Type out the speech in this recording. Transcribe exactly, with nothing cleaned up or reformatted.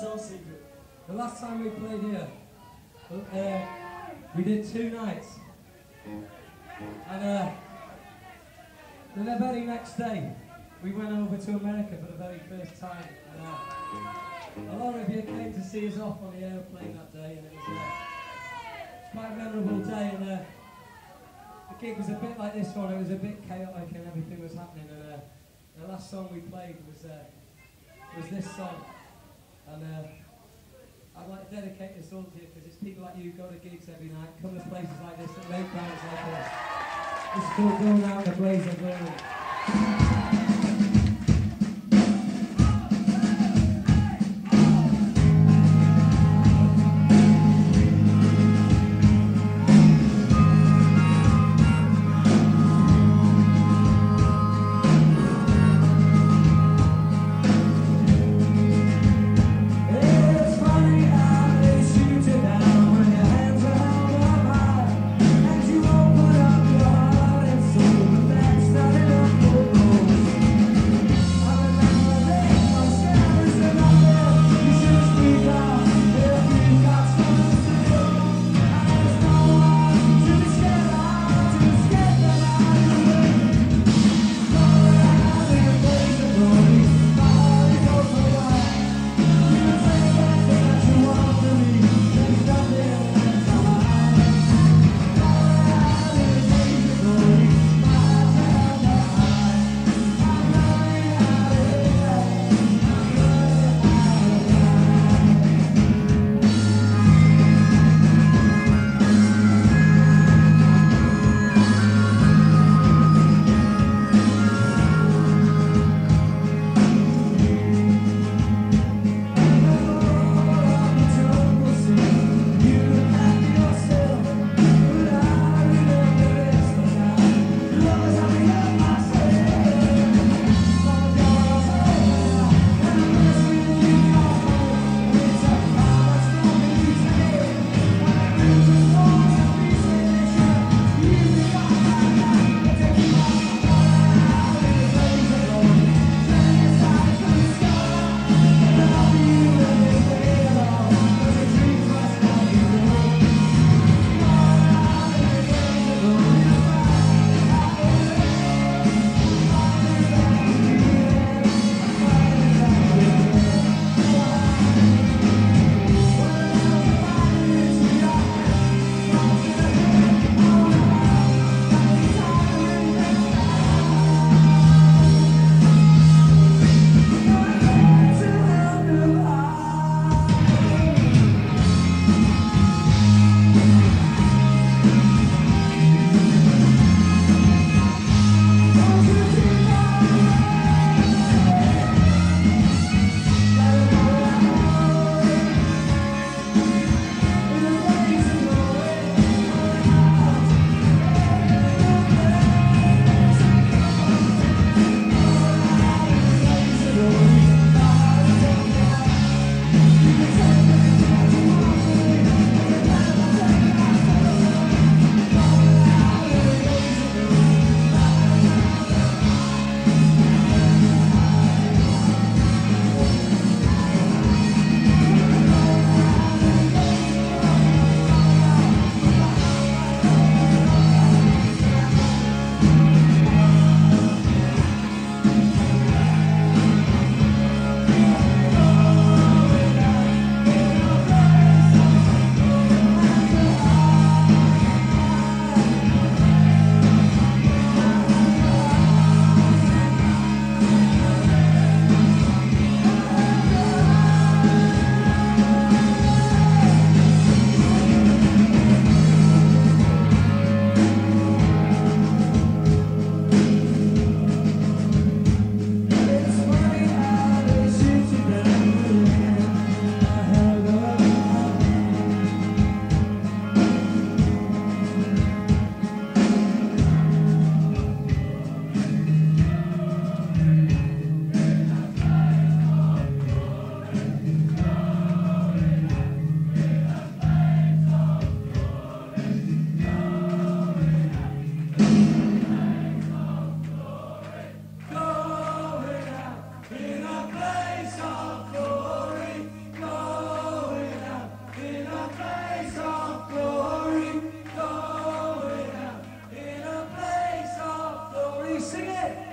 so secret. The last time we played here, uh, we did two nights. And uh, the very next day, we went over to America for the very first time. And, uh, a lot of you came to see us off on the airplane that day, and it was uh, quite a memorable day. And uh, the gig was a bit like this one. It was a bit chaotic and everything was happening. And uh, the last song we played was uh, was this song. And uh, I'd like to dedicate this all to you because it's people like you who go to gigs every night, come to places like this that make bands like this. This is called Going Out in a Blaze of Glory. Oh, sing it?